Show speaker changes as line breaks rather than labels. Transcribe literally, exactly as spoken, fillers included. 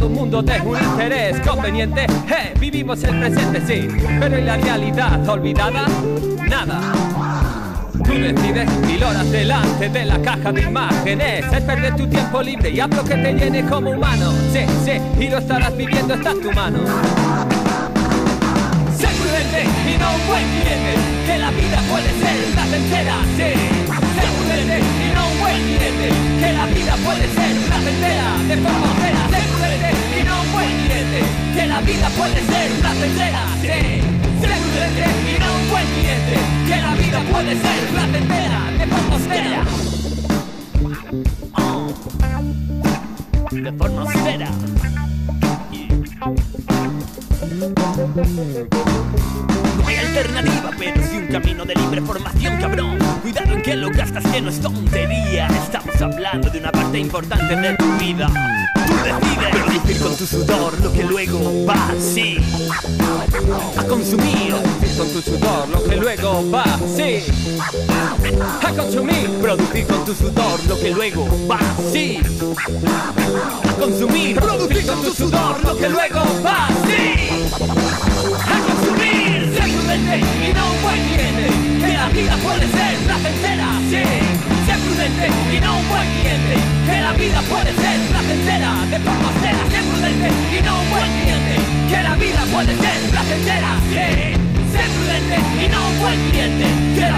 todo un mundo de un interés conveniente. Eh, vivimos el presente, sí, pero ¿y la realidad olvidada? Nada. Tú decides mil horas delante de la caja de imágenes. Es perder tu tiempo libre y haz lo que te llene como humano. Sí, sí, y lo estarás viviendo, está en tu mano. Sé prudente y no un buen cliente, que la vida puede ser placentera, sí. Sé prudente y no un buen cliente, que la vida puede ser placentera, de forma austera. Sé prudente y no un buen cliente, que la vida puede ser placentera, sí. Sé prudente y no un buen cliente, que la vida puede ser placentera, de forma austera. Oh. De forma austera. No hay alternativa, pero sí un camino de libre formación, cabrón. Cuidado en que lo gastas, que no es tontería. Estamos hablando de una parte importante de tu vida. Tú decides producir con tu sudor lo que luego va, sí, a consumir. Producir con tu sudor lo que luego va, sí, a consumir. Producir con tu sudor lo que luego va, sí, a consumir. Producir con tu sudor lo que luego va, sí, a consumir. Sé prudente y no un buen cliente, que la vida puede ser placentera, sí. Sé prudente y no un buen cliente, que la vida puede ser placentera, de forma austera. Sé prudente y no un buen cliente, que la vida puede ser placentera, sí. Sé prudente y no un buen cliente, que